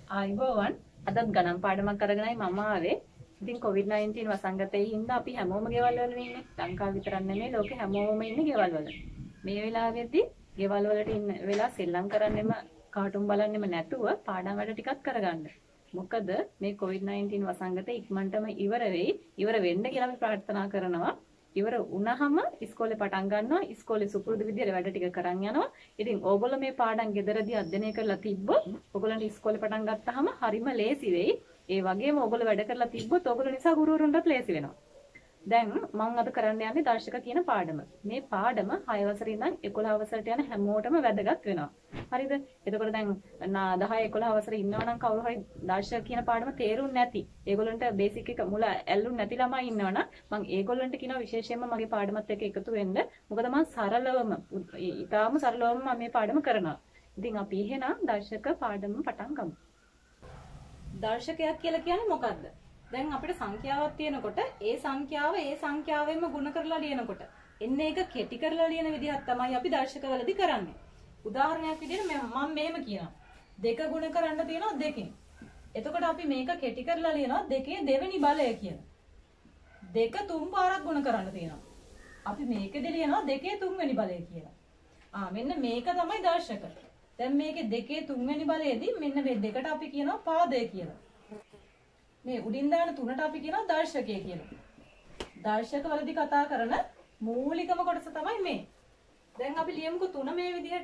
ආයිබෝවන් අදත් ගණන් පාඩමක් අරගෙනයි මම ආවේ. ඉතින් COVID-19 වසංගතයේ හින්දා අපි හැමෝම ගෙවල් වල ඉන්නේ. ලංකාව විතරක් නෙමෙයි ලෝකේ හැමෝම ඉන්නේ ගෙවල් වල. මේ වෙලාවෙදී ගෙවල් වලට ඉන්න වෙලා සෙල්ලම් කරන්නෙම කාටුන් බලන්නෙම නැතුව පාඩම් වැඩ ටිකක් කරගන්න. මොකද මේ COVID-19 වසංගතය ඉක්මනටම ඉවර වෙයි. ඉවර වෙන්න කියලා අපි ප්‍රාර්ථනා කරනවා. ඉවර වුණාම ඉස්කෝලේ පටන් ගන්නවා. ඉස්කෝලේ සුපුරුදු විදියට වැඩ ටික කරන් යනවා. ඉතින් ඕගොල්ලෝ මේ පාඩම් ගෙදරදී අධ්‍යයනය කරලා තිබ්බොත් ඕගොල්ලන්ට ඉස්කෝලේ පටන් ගත්තාම හරිම ලේසි වෙයි. ඒ වගේම ඕගොල්ලෝ වැඩ කරලා තිබ්බොත් ඕගොල්ලෝ නිසා ගුරුවරුන්ටත් ලේසි වෙනවා. දැන් මම අද කරන්න යන්නේ දර්ශක කියන පාඩම. මේ පාඩම 6 වසරේ ඉඳන් 11 වසරට යන හැමෝටම වැදගත් වෙනවා. හරිද? එතකොට දැන් 10 11 වසරේ ඉන්නවා නම් කවුරු හරි දර්ශක කියන පාඩම තේරුම් නැති. ඒගොල්ලන්ට බේසික් එක මුල ඇල්ලුම් නැති ළමයි ඉන්නවනම් මම ඒගොල්ලන්ට කියනවා විශේෂයෙන්ම මගේ පාඩමත් එක්ක එකතු වෙන්න. මොකද මම සරලවම ඊටාම සරලවම මම මේ පාඩම කරනවා. ඉතින් අපි එහෙනම් දර්ශක පාඩම පටන් ගමු. දර්ශකයක් කියලා කියන්නේ මොකද්ද? දැන් අපිට සංඛ්‍යාවක් තියෙනකොට ඒ සංඛ්‍යාවෙන්ම ගුණ කරලා ලියනකොට එන්නේ එක කෙටි කරලා ලියන විදිහක් තමයි අපි දර්ශකවලදී කරන්නේ. උදාහරණයක් විදිහට මම මෙහෙම කියනවා. 2 ගුණ කරන්න තියෙනවා 2කින්. එතකොට අපි මේක කෙටි කරලා ලියනවා 2 දෙවෙනි බලය කියලා. 2 3 පාරක් ගුණ කරන්න තියෙනවා. අපි මේකෙදී ලියනවා 2 3වෙනි බලය කියලා. මෙන්න මේක තමයි දර්ශක. දැන් මේකේ 2 3වෙනි බලයේදී මෙන්න මේ දෙකට අපි කියනවා පාදය කියලා. මේ උඩින් දාන තුනට අපි කියනවා දර්ශකය කියලා. දර්ශකවලදී කතා කරන මූලිකම කොටස තමයි මේ. දැන් අපි ලියමුකෝ 3 මේ විදිහට.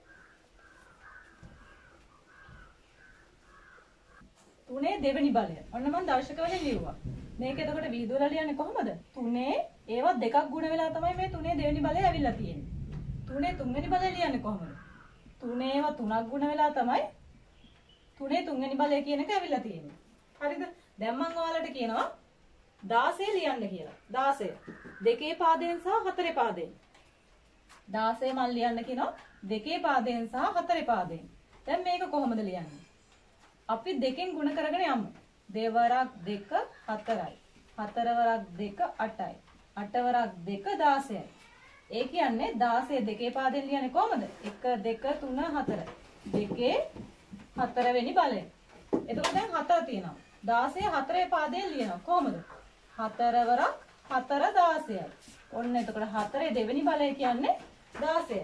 3 දෙවෙනි බලය. ඔන්න මම දර්ශකවලින් ලියුවා. මේක එතකොට විහිදුවලා ලියන්නේ කොහොමද? 3 ඒවා දෙකක් ගුණ වෙලා තමයි මේ 3 දෙවෙනි බලය ඇවිල්ලා තියෙන්නේ. 3 තුන්වෙනි බලය ලියන්නේ කොහොමද? 3 ඒවා 3ක් ගුණ වෙලා තමයි 3 තුන්වෙනි බලය කියන එක ඇවිල්ලා තියෙන්නේ. හරිද? දැන් මම ඔයාලට කියනවා 16 ලියන්න කියලා. 16. දෙකේ පාදයෙන් සහ හතරේ පාදයෙන්. 16 මම ලියන්න කියනවා දෙකේ පාදයෙන් සහ හතරේ පාදයෙන්. දැන් මේක කොහොමද ලියන්නේ? අපි දෙකෙන් ගුණ කරගෙන යමු. දෙවරක් 2 4යි. හතරවරක් 2 8යි. අටවරක් 2 16යි. ඒ කියන්නේ 16 දෙකේ පාදයෙන් ලියන්නේ කොහොමද? 1 2 3 4. දෙකේ 4 වෙනි බලය. එතකොට දැන් 4 තියෙනවා. 16 හතරේ පාදයෙන් ලියනවා කොහොමද? 4 වරක් 4 16යි. ඔන්න එතකොට 4 දෙවෙනි බලය කියන්නේ 16යි.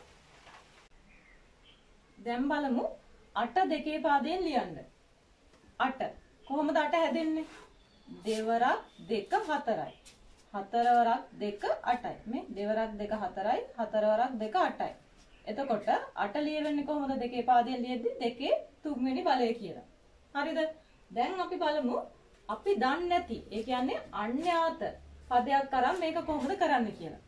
දැන් බලමු 8 දෙකේ පාදයෙන් ලියන්න. 8 කොහොමද 8 හැදෙන්නේ? දෙවරක් 2 4යි. 4 වරක් 2 8යි. මේ දෙවරක් 2 4යි. 4 වරක් 2 8යි. එතකොට 8 ලියවෙන්නේ කොහොමද දෙකේ පාදයෙන් ලියෙද්දි? දෙකේ තුන්වෙනි බලය කියලා. හරිද? දැන් අපි බලමු අපි දන්නේ නැති ඒ කියන්නේ අඥාත පදයක් අරන් මේක කොහොමද කරන්නේ කියලා.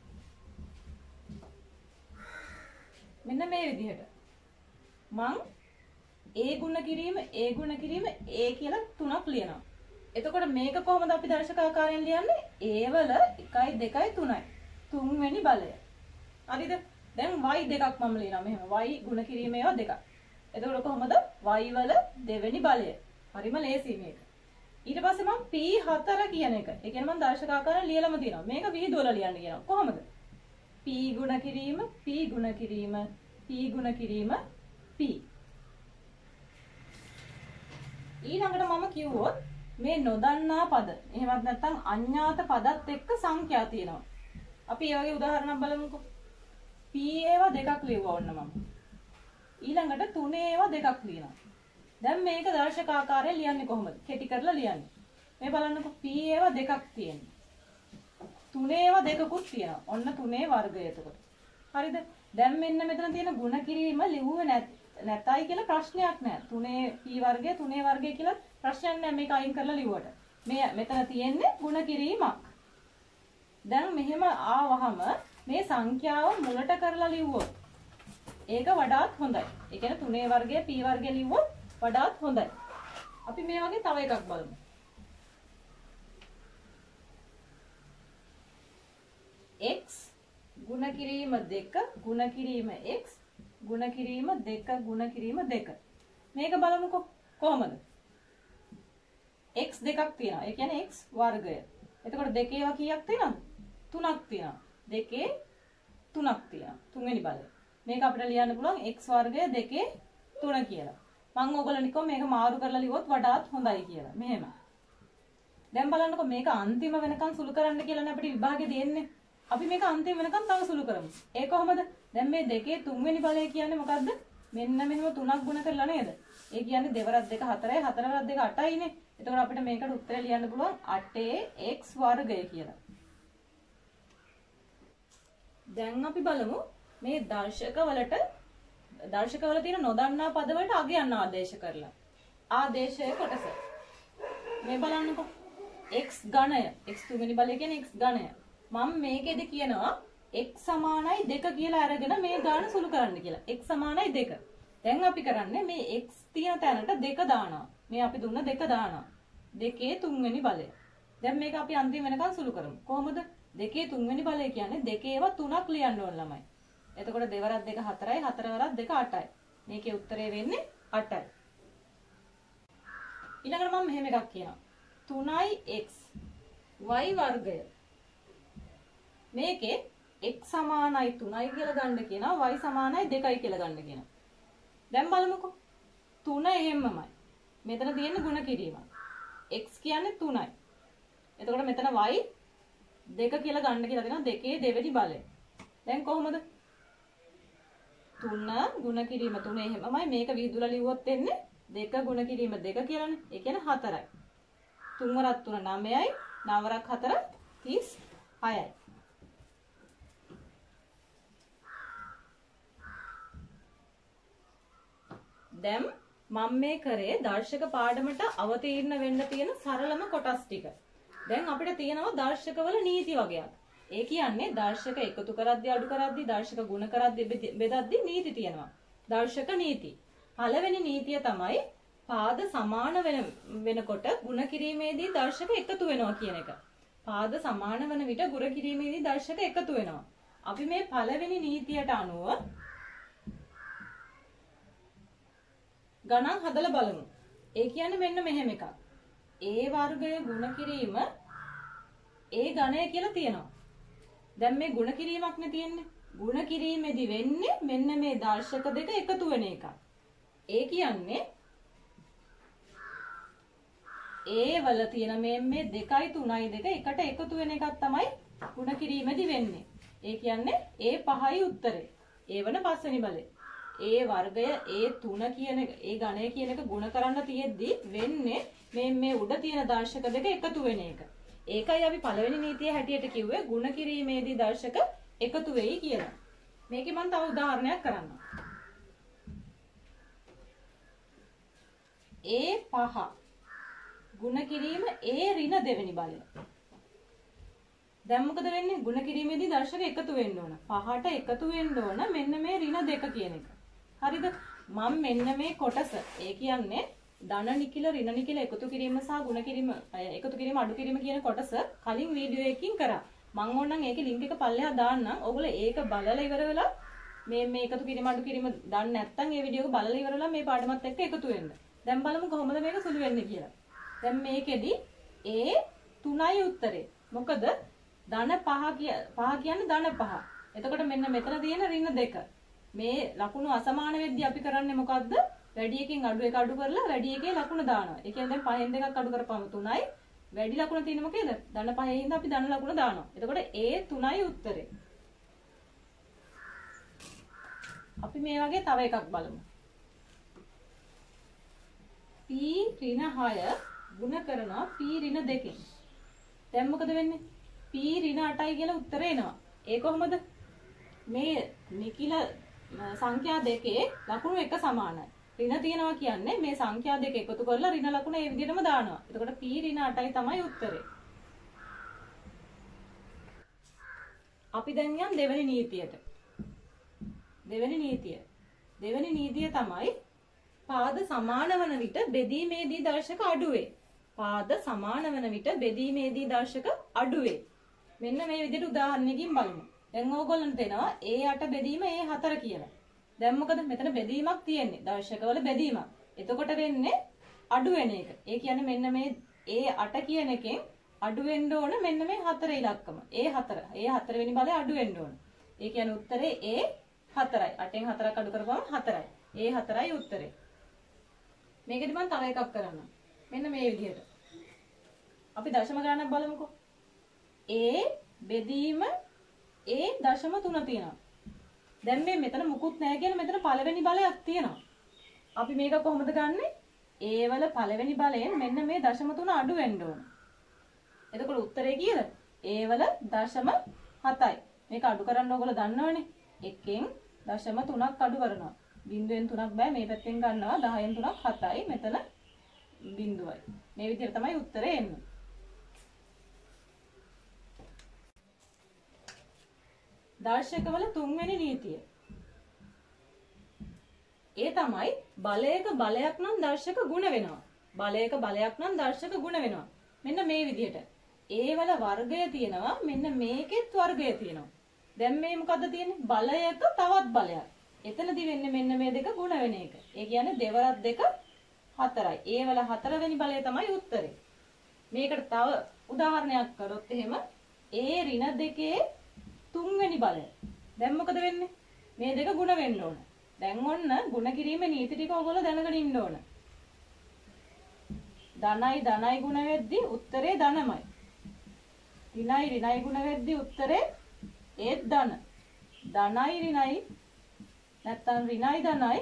මෙන්න මේ විදිහට මං ඒ ගුණ කිරීම ඒ කියලා තුනක් ලියනවා. එතකොට මේක කොහොමද අපි දර්ශකාකාරයෙන් ලියන්නේ? ඒ වල 1 2 3යි. තුන්වෙනි බලය. හරිද? දැන් y දෙකක් මම ලියනවා මෙහෙම. y ගුණ කිරීම ඒවා දෙකක්. එතකොට කොහොමද y වල දෙවෙනි බලය? හරිම ලේසි මේක. ඊට පස්සේ මම P4 කියන එක. ඒ කියන්නේ මම දර්ශකාකාරයෙන් ලියලම තියෙනවා. මේක විහිදුවලා ලියන්න කියනවා. කොහොමද? P ගුණ කිරීම P ගුණ කිරීම P ගුණ කිරීම P. ඊළඟට මම කිව්වොත් මේ නොදන්නා පද. එහෙමත් නැත්නම් අඥාත පදත් එක්ක සංඛ්‍යා තියෙනවා. අපි ඒ වගේ උදාහරණයක් බලමුකෝ. P ඒවා දෙකක් ලියුවා ඔන්න මම. ඊළඟට 3 ඒවා දෙකක් ලියනවා. දැන් මේක දර්ශකාකාරයෙන් ලියන්නේ කොහොමද? කෙටි කරලා ලියන්නේ. මේ බලන්නකෝ P ඒවා දෙකක් තියෙනවා. 3 ඒවා දෙකකුත් තියෙනවා. ඔන්න 3 වර්ගය එතකොට. හරිද? දැන් මෙන්න මෙතන තියෙන ගුණ කිරීම ලිව්වේ නැතයි කියලා ප්‍රශ්නයක් නැහැ. 3 P වර්ගය 3 වර්ගය කියලා ප්‍රශ්නයක් නැහැ මේක අයින් කරලා ලිව්වට. මේ මෙතන තියෙන්නේ ගුණ කිරීමක්. දැන් මෙහෙම ආවහම මේ සංඛ්‍යාව මුලට කරලා ලිව්වොත් ඒක වඩාත් හොඳයි. ඒ කියන්නේ 3 වර්ගය P වර්ගය ලිව්වොත් වඩාත් හොඳයි. අපි මේ වගේ තව එකක් බලමු. x ගුණ කිරීම 2 ගුණ කිරීම x ගුණ කිරීම 2 ගුණ කිරීම 2. මේක බලමුකෝ කොහොමද? x දෙකක් තියෙනවා. ඒ කියන්නේ x වර්ගය. එතකොට දෙකේ ඒවා කීයක් තියෙනවද? 3ක් තියෙනවා. දෙකේ 3ක් තියෙනවා. තුන්වෙනි බලය. මේක අපිට ලියන්න පුළුවන් x වර්ගය 2 3 කියලා. මම ඕගොල්ලන්ට කිව්වා මේක මාරු කරලා ලිව්වොත් වඩාත් හොඳයි කියලා. මෙහෙම. දැන් බලන්නකො මේක අන්තිම වෙනකන් සුළු කරන්න කියලානේ අපිට විභාගේ දෙන්නේ. අපි මේක අන්තිම වෙනකන් තව සුළු කරමු. ඒ කොහොමද? දැන් මේ දෙකේ තුන්වෙනි බලය කියන්නේ මොකද්ද? මෙන්න මෙහෙම 3ක් ගුණ කරලා නේද? ඒ කියන්නේ දෙවරක් 2 4යි, හතරවරක් 2 8යිනේ. එතකොට අපිට මේකට උත්තරය ලියන්න පුළුවන් 8x වර්ගය කියලා. දැන් අපි බලමු මේ දර්ශකවල තියෙන නොදන්නා පදවලට අගයන්න ආදේශ කරලා. ආදේශය කොටස. මේ බලන්නකො. x ඝනය. x තුන්වෙනි බලය කියන්නේ x ඝනය. මම මේකෙදි කියනවා x සමානයි 2 කියලා අරගෙන මේ ගාන සුළු කරන්න කියලා. x සමානයි 2. දැන් අපි කරන්නේ මේ x තියෙන තැනට 2 දානවා. මේ අපි දුන්න 2 දානවා. 2 තුන්වෙනි බලය. දැන් මේක අපි අන්තිම වෙනකන් සුළු කරමු. කොහොමද? 2 තුන්වෙනි බලය කියන්නේ 2 ඒවා 3ක් ලියන්න ඕන ළමයි. එතකොට දෙවරක් 2 4යි, හතරවරක් 2 8යි. මේකේ උත්තරේ වෙන්නේ 8යි. ඊළඟට මම මෙහෙම එකක් කියනවා. 3x y වර්ගය. මේකේ x සමානයි 3යි කියලා ගන්න කියනවා, y සමානයි 2යි කියලා ගන්න කියනවා. දැන් බලමුකෝ. 3 එහෙම්මමයි. මෙතන තියෙන ಗುಣ කිරීම. x කියන්නේ 3යි. එතකොට මෙතන y 2 කියලා ගන්න කියලා දෙනවා දෙකේ දෙවෙනි බලය. දැන් කොහොමද? 3 ಗುಣ කිරීම 3 එහෙමමයි. මේක විහිදුලා ලිව්වොත් එන්නේ 2 ಗುಣ කිරීම 2 කියලානේ. ඒ කියන්නේ 4යි. 3 වරක් 3 9යි. 9 වරක් 4 36යි. දැන් මම මේ කරේ දර්ශක පාඩමට අවතීර්ණ වෙන්න තියෙන සරලම කොටස් ටික. දැන් අපිට තියෙනවා දර්ශකවල නීති වගේක්. ඒ කියන්නේ දර්ශක එකතු කරද්දී අඩු කරද්දී දර්ශක ගුණ කරද්දී බෙදද්දී නීති තියෙනවා. දර්ශක නීති. පළවෙනි නීතිය තමයි පාද සමාන වෙනකොට ගුණ කිරීමේදී දර්ශක එකතු වෙනවා කියන එක. පාද සමාන වන විට ගුණ කිරීමේදී දර්ශක එකතු වෙනවා. අපි මේ පළවෙනි නීතියට අනුව ගණන් හදලා බලමු. ඒ කියන්නේ මෙන්න මෙහෙම එකක්. a වර්ගය ගුණ කිරීම a ඝනය කියලා තියෙනවා. දැන් මේ ගුණ කිරීමක් නේ තියෙන්නේ. ගුණ කිරීමේදී වෙන්නේ මෙන්න මේ දර්ශක දෙක එකතු වෙන එක. ඒ කියන්නේ a වල තියෙන මේ 2යි 3යි දෙක එකට එකතු වෙන එකක් තමයි ගුණ කිරීමේදී වෙන්නේ. ඒ කියන්නේ a 5යි උත්තරේ. a වන පස්වෙනි බලය. a වර්ගය a3 කියන එක a ඝනය කියන එක ගුණ කරන්න තියෙද්දි වෙන්නේ මේ උඩ තියෙන දර්ශක දෙක එකතු වෙන එක. ඒකයි අපි පළවෙනි නීතිය හැටියට කිව්වේ ගුණ කිරීමේදී දර්ශක එකතු වෙයි කියලා. මේකේ මම තව උදාහරණයක් කරන්නම්. a5 ගුණ කිරීම a ඍණ දෙවෙනි බලය. දැන් මොකද වෙන්නේ? ගුණ කිරීමේදී දර්ශක එකතු වෙන්න ඕන. 5ට එකතු වෙන්න ඕන මෙන්න මේ ඍණ 2 කියන එක. හරිද? මම මෙන්න මේ කොටස ඒ කියන්නේ ධන නිකිල ඍණ නිකිල එකතු කිරීම සහ ගුණ කිරීම එකතු කිරීම අඩු කිරීම කියන කොටස කලින් වීඩියෝ එකකින් කරා. මම ඕනනම් ඒකේ ලින්ක් එක පල්ලෙහා දාන්නම්. ඔයගොල්ලෝ ඒක බලලා ඉවර වෙලා මේ එකතු කිරීම අඩු කිරීම දන්නේ නැත්නම් ඒ වීඩියෝ එක බලලා ඉවර වෙලා මේ පාඩමත් එක්ක එකතු වෙන්න. දැන් බලමු කොහොමද මේක සුළු වෙන්නේ කියලා. දැන් මේකෙදි a 3යි උත්තරේ. මොකද ධන 5 කියන්නේ ධන 5. එතකොට මෙන්න මෙතන තියෙන ඍණ 2. මේ ලකුණු අසමාන වෙද්දී අපි කරන්නේ මොකද්ද? වැඩි එකකින් අඩු එක අඩු කරලා වැඩි එකේ ලකුණ දානවා. ඒ කියන්නේ දැන් 5න් 2ක් අඩු කරපුවම 3යි. වැඩි ලකුණ තියෙන මොකේද? ධන 5 හින්දා අපි ධන ලකුණ දානවා. එතකොට a 3යි උත්තරේ. අපි මේ වගේ තව එකක් බලමු. p ඍණ 6 ගුණ කරනවා p ඍණ 2කින්. දැන් මොකද වෙන්නේ? p ඍණ 8යි කියලා උත්තරේ එනවා. ඒ කොහොමද? මේ නිකිල සංඛ්‍යා දෙකේ ලකුණු එක සමානයි. ඍණ තියනවා කියන්නේ මේ සංඛ්‍යා දෙක එකතු කරලා ඍණ ලකුණ ඒ විදිහටම දානවා. එතකොට p ඍණ 8යි තමයි උත්තරේ. අපි දැන් යන් දෙවෙනි නීතියට. දෙවෙනි නීතිය තමයි පාද සමාන වන විට බෙදීමේදී දර්ශක අඩු වේ. පාද සමාන වන විට බෙදීමේදී දර්ශක අඩු වේ. මෙන්න මේ විදිහට උදාහරණයකින් බලමු. දැන් ඕගොල්ලන්ට තේනවා A8 බෙදීම A4 කියලා. දැන් මොකද මෙතන බෙදීමක් තියෙන්නේ. දර්ශකවල බෙදීමක්. එතකොට වෙන්නේ අඩු වෙන එක. ඒ කියන්නේ මෙන්න මේ A8 කියන එකෙන් අඩු වෙන්න ඕන මෙන්න මේ 4 ඉලක්කම. A4 වෙනි බලය අඩු වෙන්න ඕන. ඒ කියන්නේ උත්තරේ A4යි. 8න් 4ක් අඩු කරපුවම 4යි. A4යි උත්තරේ. මේකෙදි මම තව එකක් කරන්නම්. මෙන්න මේ විදිහට. අපි දශම ගණනක් බලමුකෝ. A බෙදීම A දශම 3 තියෙනවා. දැන් මේ මෙතන මුකුත් නැහැ කියන මෙතන පළවෙනි බලයක් තියෙනවා. අපි මේක කොහොමද ගන්නෙ? A වල පළවෙනි බලයෙන් මෙන්න මේ දශම 3 අඩු වෙන්න ඕන. එතකොට උත්තරේ කීයද? A වල දශම 7යි. මේක අඩු කරන්න ඕගොල්ලෝ දන්නවනේ. 1කින් දශම 3ක් අඩු කරනවා. බිංදුවෙන් 3ක් බෑ මේ පැත්තෙන් ගන්නවා 10න් 3ක් 7යි මෙතන බිංදුවයි. මේ විදිහට තමයි උත්තරේ එන්නේ. දර්ශකවල තුන්වෙනි නීතිය. ඒ තමයි බලයක බලයක් නම් දර්ශක ගුණ වෙනවා. බලයක බලයක් නම් දර්ශක ගුණ වෙනවා. මෙන්න මේ විදිහට. ඒ වල වර්ගය තියෙනවා මෙන්න මේකෙත් වර්ගය තියෙනවා. දැන් මේ මොකද්ද තියෙන්නේ? බලයක තවත් බලයක්. එතනදි වෙන්නේ මෙන්න මේ දෙක ගුණ වෙන එක. ඒ කියන්නේ දෙවරක් දෙක 4යි. ඒ වල 4 වෙනි බලය තමයි උත්තරේ. මේකට තව උදාහරණයක් කරොත් එහෙම ඒ ඍණ දෙකේ 3 වෙනි බලය. දැන් මොකද වෙන්නේ? මේ දෙක ගුණ වෙන්න ඕන. දැන් ඔන්න ගුණ කිරීමේ නීති ටික ඔයගොල්ලෝ දැනගෙන ඉන්න ඕන. ධනයි ධනයි ගුණ වෙද්දී උත්තරේ ධනමයි. ඍණයි ඍණයි ගුණ වෙද්දී උත්තරේ ඒත් ධන. ධනයි ඍණයි නැත්තම් ඍණයි ධනයි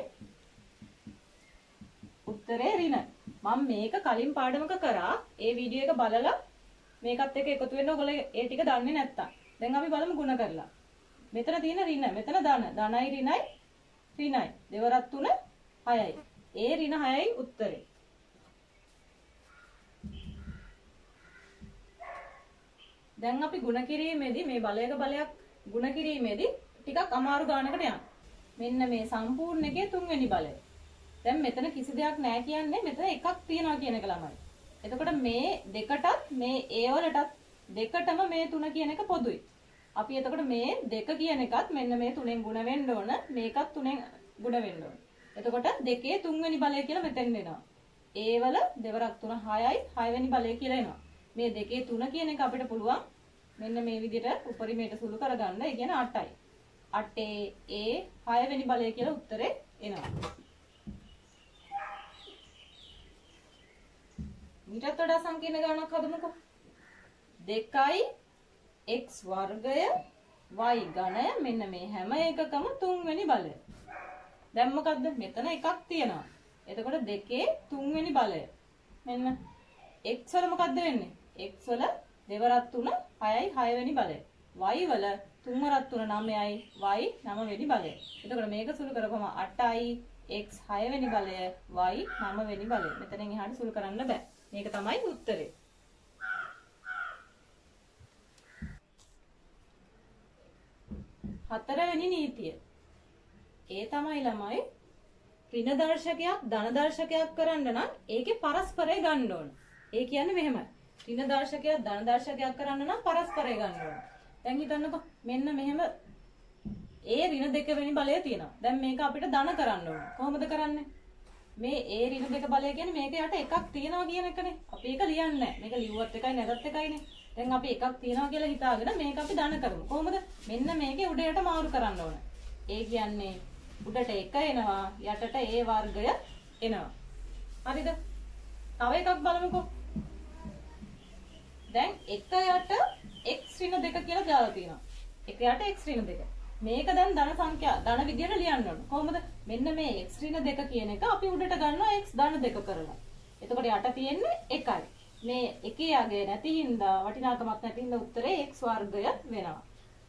උත්තරේ ඍණ. මම මේක කලින් පාඩමක කරා. ඒ වීඩියෝ එක බලලා මේකත් එක්ක එකතු වෙන්න ඔයගොල්ලෝ ඒ ටික දන්නේ නැත්තම්. දැන් අපි බලමු ගුණ කරලා. මෙතන තියෙන ඍණ, මෙතන ධන. ධනයි ඍණයි ඍණයි. දෙවරක් 3 6යි. ඒ ඍණ 6යි උත්තරේ. දැන් අපි ගුණ කිරීමේදී මේ බලයක බලයක් ගුණ කිරීමේදී ටිකක් අමාරු ගානකට යනවා. මෙන්න මේ සම්පූර්ණ එකේ 3 වෙනි බලය. දැන් මෙතන කිසි දෙයක් නැහැ කියන්නේ මෙතන එකක් තියනවා කියන එක ළමයි. එතකොට මේ දෙකටත් මේ A වලටත් දෙකටම මේ 3 කියන එක පොදුයි. අපි එතකොට මේ දෙක කියන එකත් මෙන්න මේ 3ෙන් ගුණ වෙන්න ඕන. මේකත් 3ෙන් ගුණ වෙන්න ඕන. එතකොට දෙකේ 3 වෙනි බලය කියලා මෙතෙන් එනවා. A වල දෙවරක් 3 6යි 6 වෙනි බලය කියලා එනවා. මේ දෙකේ 3 කියන එක අපිට පුළුවන් මෙන්න මේ විදිහට උපරිමයට සුළු කරගන්න. ඒ කියන්නේ 8යි. 8 A 6 වෙනි බලය කියලා උත්තරේ එනවා. ඊටත් වඩා සංකීර්ණ ගණනක් හදමුකෝ. 2යි x වර්ගය y ඝනය මෙන්න මේ හැම එකකම 3 වෙනි බලය. දැන් මොකද්ද? මෙතන එකක් තියෙනවා. එතකොට දෙකේ 3 වෙනි බලය. මෙන්න x වල මොකද්ද වෙන්නේ? x වල දෙවරක් 3 6යි 6 වෙනි බලය. y වල 3 වරක් 3 9යි y 9 වෙනි බලය. එතකොට මේක සුළු කරපුවම 8යි x 6 වෙනි බලය y 9 වෙනි බලය. මෙතනින් එහාට සුළු කරන්න බෑ. මේක තමයි උත්තරේ. හතරවෙනි නීතිය. ඒ තමයි ළමයි ඍණ දර්ශකයක් ධන දර්ශකයක් කරන්න නම් ඒකේ පරස්පරය ගන්න ඕන. ඒ කියන්නේ මෙහෙමයි. ඍණ දර්ශකයක් ධන දර්ශකයක් කරන්න නම් පරස්පරය ගන්න ඕන. දැන් හිතන්නකෝ මෙන්න මෙහෙම ඒ ඍණ දෙක වෙනි බලය තියෙනවා. දැන් මේක අපිට ධන කරන්න ඕන. කොහොමද කරන්නේ? මේ ඒ ඍණ දෙක බලය කියන්නේ මේක යට එකක් තියනවා කියන එකනේ. අපි ඒක ලියන්නේ නැහැ. මේක ලිව්වත් එකයි නැගත් එකයිනේ. දැන් අපි එකක් තියනවා කියලා හිතාගෙන මේක අපි ධන කරමු. කොහොමද? මෙන්න මේකේ උඩ යට මාරු කරන්න ඕන. ඒ කියන්නේ උඩට 1 එනවා යටට a වර්ගය එනවා. හරිද? තව එකක් බලමුකෝ. දැන් 1 යට x ඍණ 2 කියලා දාලා තියෙනවා. 1 යට x ඍණ 2. මේක දැන් ධන සංඛ්‍යා ධන විදියට ලියන්න ඕන. කොහොමද? මෙන්න මේ x ඍණ 2 කියන එක අපි උඩට ගන්නවා x ධන 2 කරලා. එතකොට යට තියෙන්නේ 1යි. මේ එකේ අගය නැති හින්දා වටිනාකමක් නැති හින්දා උත්තරේ x වර්ගය වෙනවා.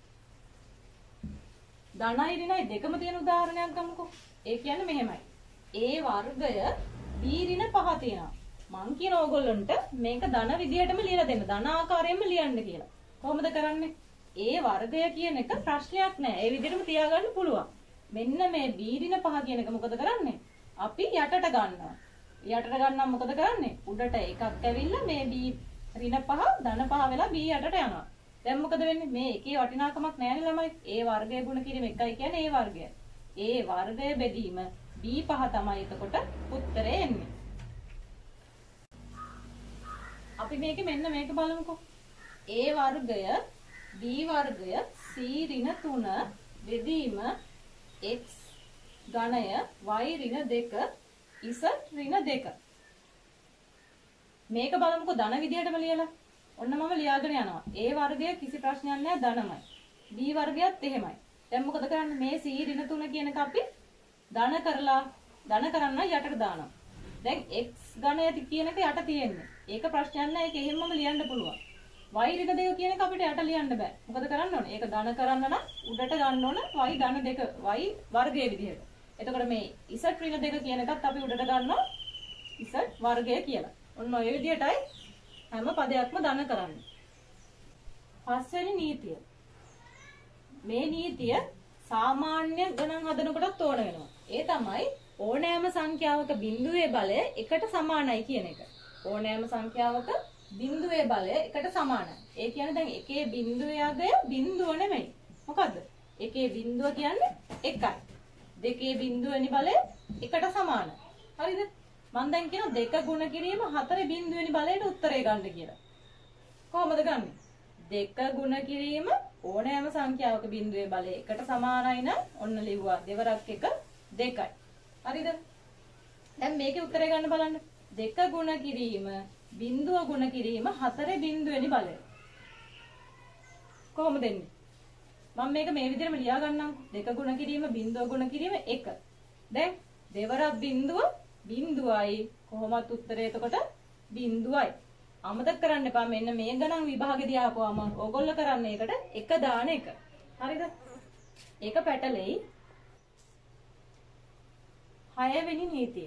ධනයි ඍණයි දෙකම තියෙන උදාහරණයක් ගමුකෝ. ඒ කියන්නේ මෙහෙමයි. a වර්ගය b ඍණ 5 තියෙනවා. මං කියන ඕගොල්ලන්ට මේක ධන විදියටම ලියලා දෙන්න. ධන ආකාරයෙන්ම ලියන්න කියලා. කොහොමද කරන්නේ? a වර්ගය කියන එක ප්‍රශ්නයක් නෑ. ඒ විදිහටම තියාගන්න පුළුවන්. මෙන්න මේ b ඍණ 5 කියන එක මොකද කරන්නේ? අපි යටට ගන්නවා. යටට ගන්නම් මොකද කරන්නේ? උඩට එකක් ඇවිල්ලා මේ b ඍණ 5 ධන 5 වෙලා b යටට යනවා. දැන් මොකද වෙන්නේ? මේ එකේ වටිනාකමක් නෑනේ ළමයි. a වර්ගය ගුණ කිරීම එකයි කියන්නේ a වර්ගය. a වර්ගය බෙදීම b 5 තමයි එතකොට උත්තරේ එන්නේ. අපි මේකේ මෙන්න මේක බලමුකෝ. a වර්ගය b වර්ගය c ඍණ 3 බෙදීම x ඝනය y ඍණ 2 ඉස ඍණ 2. මේක බලමුකෝ ධන විදියටම ලියලා. ඔන්න මම ලියාගෙන යනවා. A වර්ගය කිසි ප්‍රශ්නයක් නැහැ ධනමයි. B වර්ගයත් එහෙමයි. දැන් මොකද කරන්නේ? මේ C ඍණ 3 කියන එක අපි ධන කරලා ධන කරන්න යටට දානවා. දැන් x ඝණය කියන එක යට තියෙන්නේ. ඒක ප්‍රශ්නයක් නැහැ. ඒක එහෙමම ලියන්න පුළුවන්. y ඍණ 2 කියන එක අපිට යට ලියන්න බෑ. මොකද කරන්න ඕනේ? ඒක ධන කරන්න නම් උඩට ගන්න ඕන y ධන 2 y වර්ගයේ විදිහට. එතකොට මේ z ඍණ 2 කියන එකත් අපි උඩට ගන්නවා z වර්ගය කියලා. ඔන්න ඔය විදිහටයි හැම පදයක්ම ධන කරන්නේ. පස්වෙනි නීතිය. මේ නීතිය සාමාන්‍ය ගණන් හදනකොටත් ඕන වෙනවා. ඒ තමයි ඕනෑම සංඛ්‍යාවක බිඳුවේ බලය එකට සමානයි කියන එක. ඕනෑම සංඛ්‍යාවක බිඳුවේ බලය එකට සමානයි. ඒ කියන්නේ දැන් එකේ බිඳුවේ අගය බිඳුව නෙමෙයි. මොකද්ද? එකේ බිඳුව කියන්නේ 1යි. දෙකේ බිඳුවෙනි බලය එකට සමානයි. හරිද? මම දැන් කියන 2 ගුණ කිරීම 4 බිඳුවෙනි බලයට උත්තරේ ගන්න කියලා. කොහොමද ගන්නෙ? 2 ගුණ කිරීම ඕනෑම සංඛ්‍යාවක බිඳුවේ බලය එකට සමානයි නම් ඔන්න ලිව්වා. දෙවරක් 1 2යි. හරිද? දැන් මේකේ උත්තරේ ගන්න බලන්න. 2 ගුණ කිරීම බිඳුව ගුණ කිරීම 4 බිඳුවෙනි බලය. කොහොමද එන්නේ? මම මේක මේ විදිහටම ලියා ගන්නම්කෝ. 2 ගුණ කිරීම බිඳුව ගුණ කිරීම 1. දැන් දෙවරක් බිඳුව බිඳුවයි කොහොමත් උත්තරේ එතකොට බිඳුවයි. අමතක කරන්න එපා මෙන්න මේ ගණන් විභාගෙදී ආපුවාම ඕගොල්ලෝ කරන්නේ ඒකට 1 දාන එක. හරිද? ඒක පැටලෙයි. 6 වෙනි නීතිය.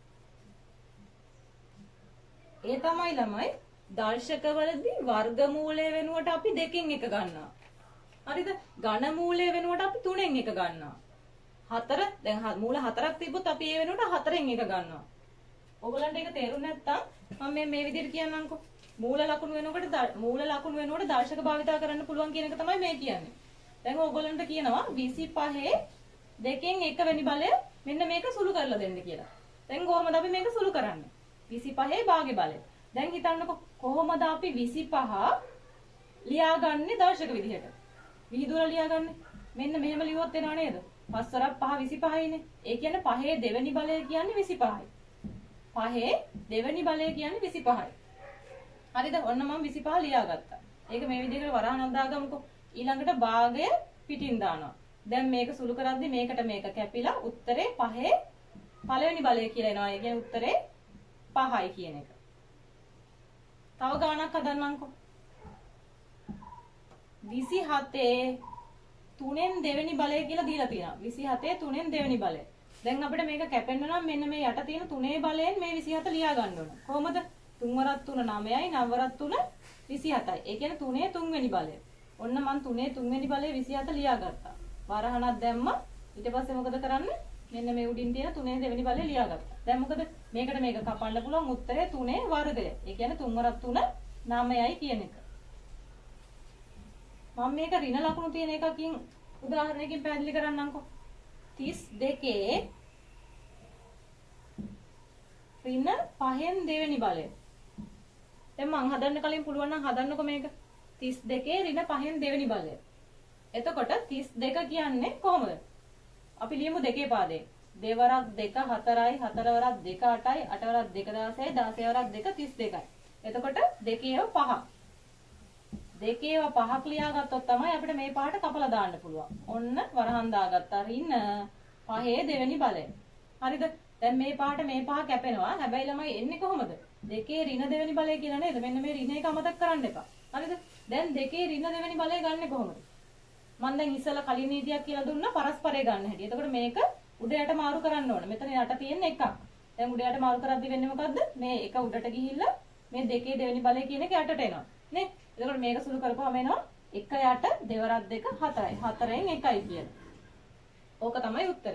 ඒ තමයි ළමයි දර්ශකවලදී වර්ගමූලය වෙනුවට අපි 2කින් 1 ගන්නවා. හරිද? ඝන මූලය වෙනුවට අපි 3න් 1 ගන්නවා. 4 දැන් මූල 4ක් තිබ්බොත් අපි ඒ වෙනුවට 4න් 1 ගන්නවා. ඔයගලන්ට ඒක තේරුම් නැත්තම් මම මේ විදිහට කියන්නම්කෝ. මූල ලකුණු වෙනුවට දර්ශක භාවිතා කරන්න පුළුවන් කියන එක තමයි මේ කියන්නේ. දැන් ඔයගලන්ට කියනවා 25 2කින් 1 වෙනි බලය මෙන්න මේක සුළු කරලා දෙන්න කියලා. දැන් කොහොමද අපි මේක සුළු කරන්නේ? 25 භාගය බලය. දැන් හිතන්නකෝ කොහොමද අපි 25 ලියාගන්නේ දර්ශක විදිහට? විහිදුවලා ලියාගන්නේ. මෙන්න මෙහෙම ලියුවොත් එනවා නේද? 5 වරක් 5 25යිනේ. ඒ කියන්නේ 5 දෙවෙනි බලය කියන්නේ 25යි. 5 දෙවෙනි බලය කියන්නේ 25යි. හරිද? ඔන්න මම 25 ලියාගත්තා. ඒක මේ විදිහට වරහණක් දාගමුකෝ. ඊළඟට භාගය පිටින් දානවා. දැන් මේක සුළු කරද්දි මේකට මේක කැපිලා උත්තරේ 5 පළවෙනි බලය කියලා එනවා. ඒ කියන්නේ උත්තරේ 5යි කියන එක. තව ගාණක් හදන්නම්කෝ. 27 3න් දෙවෙනි බලය කියලා දීලා තියෙනවා. 27 3න් දෙවෙනි බලය. දැන් අපිට මේක කැපෙන්න නම් මෙන්න මේ යට තියෙන 3 බලයෙන් මේ 27 ලියා ගන්න ඕන. කොහොමද? 3 වරක් 3 9යි 9 වරක් 3 27යි. ඒ කියන්නේ 3 3වෙනි බලය. ඔන්න මම 3 3වෙනි බලය 27 ලියා ගත්තා. වරහණක් දැම්මා. ඊට පස්සේ මොකද කරන්නේ? මෙන්න මේ උඩින් තියෙන 3 දෙවෙනි බලය ලියා ගත්තා. දැන් මොකද? මේකට මේක කපන්න පුළුවන් උත්තරේ 3 වර්ගය. ඒ කියන්නේ 3 වරක් 3 9යි කියන එක. මම මේක ඍණ ලකුණු තියෙන එකකින් උදාහරණයකින් පැහැදිලි කරන්නම්කෝ. 32 ඍණ 5න් දෙවෙනි බලය. දැන් මං හදන්න කලින් පුළුවන් නම් හදන්නකෝ මේක. 32 ඍණ 5න් දෙවෙනි බලය. එතකොට 32 කියන්නේ කොහොමද? අපි ලියමු දෙකේ පාදේ. දෙවරක් 2 4යි 4 වරක් 2 8යි 8 වරක් 2 16යි 16 වරක් 2 32යි. එතකොට දෙකේව 5. දෙකේව 5ක් ලියාගත්තොත් තමයි අපිට මේ පාට කපලා දාන්න පුළුවන්. ඔන්න වරහන් දාගත්තා ඍණ 5 දෙවෙනි බලය. හරිද? දැන් මේ පාට මේ 5 කැපෙනවා. හැබැයි ළමයි එන්නේ කොහොමද? දෙකේ ඍණ දෙවෙනි බලය කියලා නේද? මෙන්න මේ ඍණ එක අමතක කරන්න එපා. හරිද? දැන් දෙකේ ඍණ දෙවෙනි බලය ගන්නෙ කොහොමද? මම දැන් ඉස්සෙල්ලා කලින් නීතියක් කියලා දුන්නා පරස්පරය ගන්න හැටි. එතකොට මේක උඩ යට මාරු කරන්න ඕන. මෙතන යට තියෙන එකක්. දැන් උඩ යට මාරු කරද්දි වෙන්නේ මොකද්ද? මේ එක උඩට ගිහිල්ලා මේ දෙකේ දෙවෙනි බලය කියන එක යටට එනවා. නේ? එතකොට මේක සුළු කරපුවාම එනවා 1 යට දෙවරක් 2 4යි. 4න් 1යි කියලා. ඕක තමයි උත්තරේ.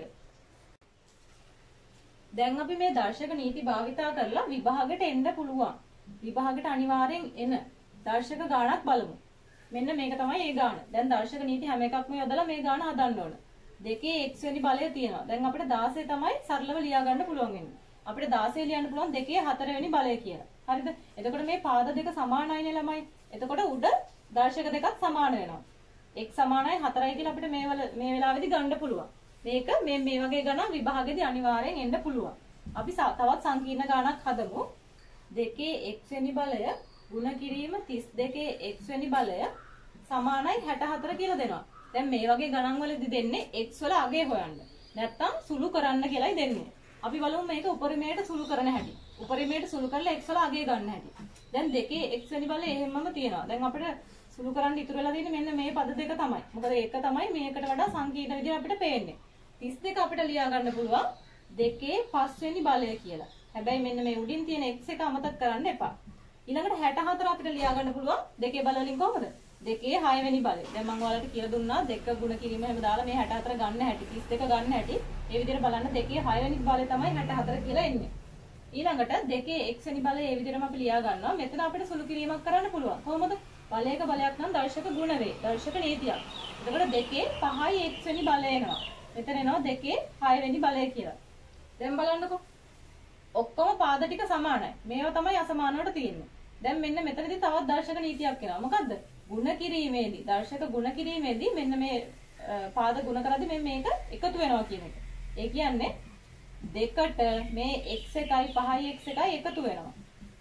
දැන් අපි මේ දර්ශක නීති භාවිතා කරලා විභාගෙට එන්න පුළුවන්. විභාගෙට අනිවාර්යෙන් එන දර්ශක ගාණක් බලමු. මෙන්න මේක තමයි ඒ ගාණ. දැන් දර්ශක නීති හැම එකක්ම යොදලා මේ ගාණ හදන්න ඕන. දෙකේ x වෙනි බලය තියෙනවා. දැන් අපිට 16 තමයි සරලව ලියා ගන්න පුළුවන් වෙන්නේ. අපිට 16 ලියන්න පුළුවන් දෙකේ 4 වෙනි බලය කියලා. හරිද? එතකොට මේ පාද දෙක සමානයිනේ ළමයි. එතකොට උඩ දර්ශක දෙකත් සමාන වෙනවා. x සමානයි 4යි කියලා අපිට මේ වෙලාවේදී ගන්න පුළුවන්. මේක මේ වගේ ගණන් විභාගෙදී අනිවාර්යෙන් එන්න පුළුවන්. අපි තවත් සංකීර්ණ ගාණක් හදමු. 2 x වෙනි බලය ගුණ කිරීම 32 x වෙනි බලය සමානයි 64 කියලා දෙනවා. දැන් මේ වගේ ගණන් වලදී දෙන්නේ x වල අගය හොයන්න. නැත්තම් සුළු කරන්න කියලායි දෙන්නේ. අපි බලමු මේක උපරිමයට සුළු කරන හැටි. උපරිමයට සුළු කරලා x වල අගය ගන්න හැටි. දැන් 2 x වෙනි බලය එහෙමම තියෙනවා. දැන් අපිට සුළු කරන්න ඉතුරු වෙලා තියෙන්නේ මෙන්න මේ පද දෙක තමයි. මොකද ඒක තමයි මේකට වඩා සංකීර්ණ විදිහට අපිට පේන්නේ. 32 අපිට ලියා ගන්න පුළුවන් 2 5 වෙනි බලය කියලා. හැබැයි මෙන්න මේ උඩින් තියෙන x එක අමතක කරන්න එපා. ඊළඟට 64 අපිට ලියා ගන්න පුළුවන් දෙකේ බල වලින් කොහොමද? 2 6 වෙනි බලය. දැන් මම ඔයාලට කියලා දුන්නා දෙක ගුණ කිරීම හැම දාලා මේ 64 ගන්න හැටි 32 ගන්න හැටි. ඒ විදිහට බලන්න 2 6 වෙනි බලය තමයි 64 කියලා එන්නේ. ඊළඟට 2 x වෙනි බලය ඒ විදිහටම අපි ලියා ගන්නවා. මෙතන අපිට සුළු කිරීමක් කරන්න පුළුවන්. කොහොමද? බලයක බලයක් නම් දර්ශක ගුණ වේ. දර්ශක නීතියක්. එතකොට 2 5යි x වෙනි බලය එනවා. මෙතන එනවා 2 6 වෙනි බලය කියලා. දැන් බලන්නකෝ. ඔක්කොම පාද ටික සමානයි. මේවා තමයි අසමානවට තියෙන්නේ. දැන් මෙන්න මෙතනදී තවත් දර්ශක නීතියක් එනවා. මොකද්ද? ගුණ කිරීමේදී දර්ශක ගුණ කිරීමේදී මෙන්න මේ පාද ගුණ කරද්දී මේක එකතු වෙනවා කියන එක. ඒ කියන්නේ දෙකට මේ x එකයි 5යි x එකයි එකතු වෙනවා.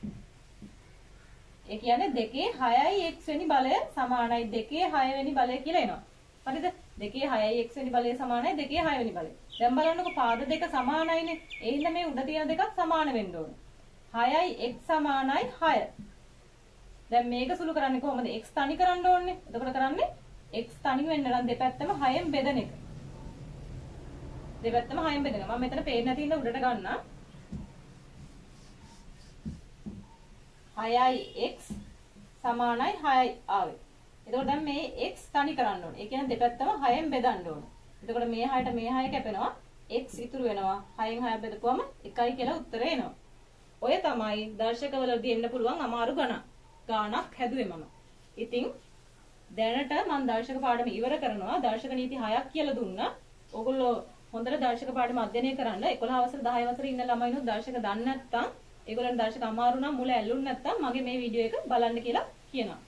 ඒ කියන්නේ 2 6යි x වෙනි බලය සමානයි 2 6 වෙනි බලය කියලා එනවා. හරිද? 2 6යි x වෙනි බලය සමානයි 2 6 වෙනි බලය. දැන් බලන්නකො පාද දෙක සමානයිනේ. ඒ හින්දා මේ උඩ තියෙන දෙකත් සමාන වෙන්න ඕන. 6යි x සමානයි 6. දැන් මේක සුළු කරන්නේ කොහොමද? x තනි කරන්න ඕනේ. එතකොට කරන්නේ x තනි වෙන්න නම් දෙපැත්තම 6ෙන් බෙදන එක. දෙපැත්තම 6ෙන් බෙදන එක. මම මෙතන පේන්නේ නැති ඉඳ උඩට ගන්නවා. 6යි x සමානයි 6යි ආවේ. එතකොට දැන් මේ x තනි කරන්න ඕනේ. ඒ කියන්නේ දෙපැත්තම 6ෙන් බෙදන්න ඕනේ. එතකොට මේ 6ට මේ 6 කැපෙනවා. x ඉතුරු වෙනවා. 6න් 6 බෙදපුවම 1යි කියලා උත්තරේ එනවා. ඔය තමයි දර්ශකවලදී එන්න පුළුවන් අමාරු ගාණක් හැදුවේ මම. ඉතින් දැනට මම දර්ශක පාඩම ඉවර කරනවා. දර්ශක නීති 6ක් කියලා දුන්නා. ඕගොල්ලෝ හොඳට දර්ශක පාඩම අධ්‍යයනය කරන්න. 11 වසර 10 වසර ඉන්න ළමයිනුත් දර්ශක දන්නේ නැත්නම් ඒගොල්ලන් දර්ශක අමාරු නම් මුල ඇල්ලුන්නේ නැත්නම් මගේ මේ වීඩියෝ එක බලන්න කියලා කියනවා.